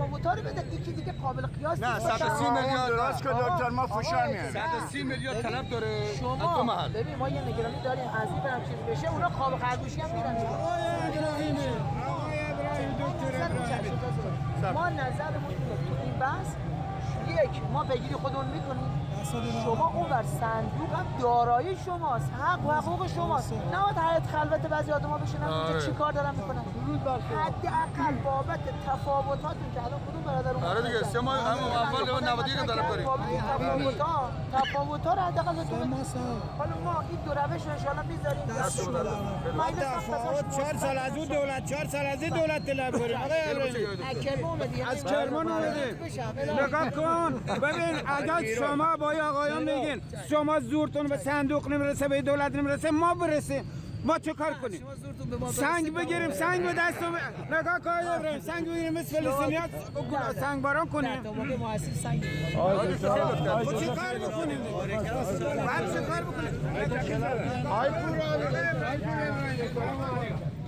تفاوت‌ها رو بده. یکی دیگه قابل قیاس نه 130 میلیارد درست که دکتر ما فشار میاریم. 130 میلیارد طلب داره شما دو محل. ببین ما یه نگرانی داریم از این برم چیز بشه اونا خواب خرگوشی هم میرن. ما نظرمون اینه تو این بحث یک ما پیگیری خودمون میکنیم. شما اون بر صندوق هم دارایی شماست، حق و حقوق شماست. نه باید حیات خلوت بعضی آدم‌ها بشینن اونجا چیکار دارن میکنن. حداقل بابت تفاوتاتون که الان کدوم برادر اون آره دیگه 3 ماه همون اول 90 که طلب داریم. تفاوت‌ها رو حداقل حالا ما این دو روش رو ان شاء الله میذاریم. تفاوت 4 سال از اون دولت 4 سال از این دولت طلب کنیم. از کرمان اومده. نگاه کن ببین اگر شما با آقایان میگین شما زورتون به صندوق نمیرسه به دولت نمیرسه ما برسیم ما چه کار کنیم؟ سنگ بگیریم سنگ به دست نگاه کن سنگ بگیریم مثل فلسطینیات سنگ باران کنیم. سنگ چه کار بکنیم؟ بعد چه کار بکنیم؟